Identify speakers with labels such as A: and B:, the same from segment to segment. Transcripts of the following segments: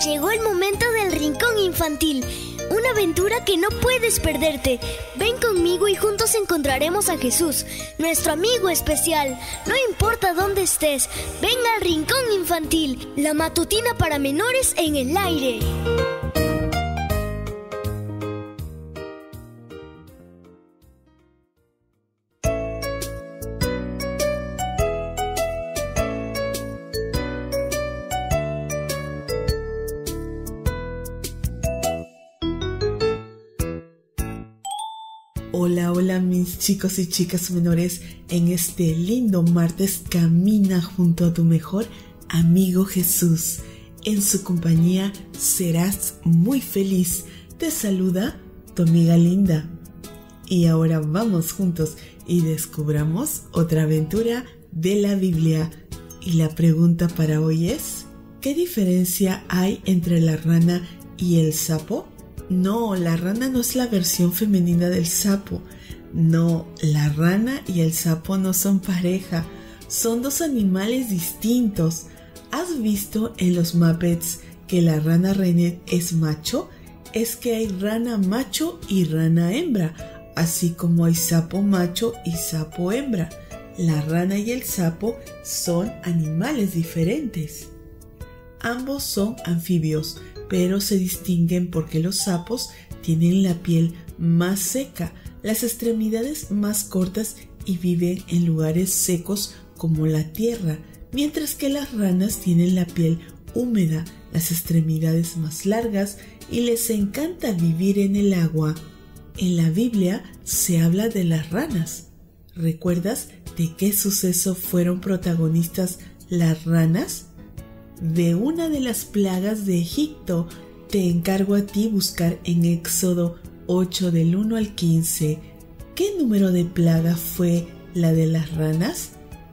A: Llegó el momento del Rincón Infantil, una aventura que no puedes perderte. Ven conmigo y juntos encontraremos a Jesús, nuestro amigo especial. No importa dónde estés, ven al Rincón Infantil, la matutina para menores en el aire.
B: Hola, hola mis chicos y chicas menores. En este lindo martes camina junto a tu mejor amigo Jesús. En su compañía serás muy feliz. Te saluda tu amiga Linda. Y ahora vamos juntos y descubramos otra aventura de la Biblia. Y la pregunta para hoy es: ¿qué diferencia hay entre la rana y el sapo? No, la rana no es la versión femenina del sapo. No, la rana y el sapo no son pareja. Son dos animales distintos. ¿Has visto en los Muppets que la rana René es macho? Es que hay rana macho y rana hembra, así como hay sapo macho y sapo hembra. La rana y el sapo son animales diferentes. Ambos son anfibios, pero se distinguen porque los sapos tienen la piel más seca, las extremidades más cortas y viven en lugares secos como la tierra, mientras que las ranas tienen la piel húmeda, las extremidades más largas y les encanta vivir en el agua. En la Biblia se habla de las ranas. ¿Recuerdas de qué suceso fueron protagonistas las ranas? De una de las plagas de Egipto. Te encargo a ti buscar en Éxodo 8 del 1 al 15. ¿Qué número de plaga fue la de las ranas?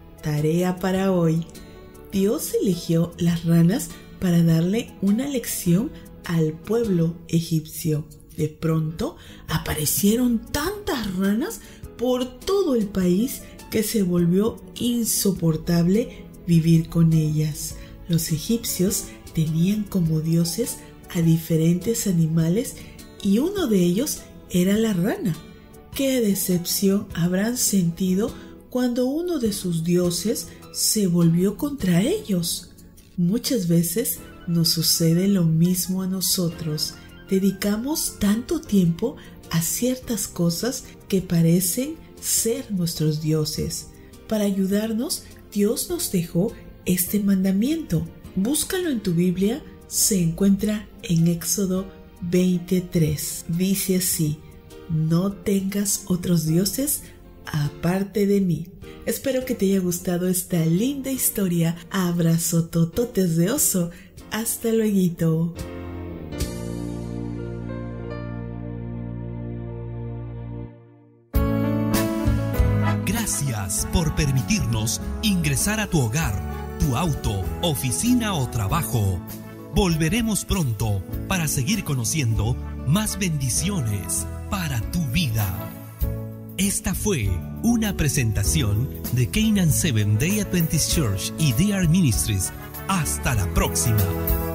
B: Tarea para hoy. Dios eligió las ranas para darle una lección al pueblo egipcio. De pronto aparecieron tantas ranas por todo el país que se volvió insoportable vivir con ellas. Los egipcios tenían como dioses a diferentes animales y uno de ellos era la rana. ¿Qué decepción habrán sentido cuando uno de sus dioses se volvió contra ellos? Muchas veces nos sucede lo mismo a nosotros. Dedicamos tanto tiempo a ciertas cosas que parecen ser nuestros dioses. Para ayudarnos, Dios nos dejó este mandamiento. Búscalo en tu Biblia, se encuentra en Éxodo 23. Dice así: no tengas otros dioses aparte de mí. Espero que te haya gustado esta linda historia. Abrazo tototes de oso. Hasta luego.
C: Gracias por permitirnos ingresar a tu hogar, tu auto, oficina o trabajo. Volveremos pronto para seguir conociendo más bendiciones para tu vida. Esta fue una presentación de Canaan Seventh Day Adventist Church y DR Ministries. Hasta la próxima.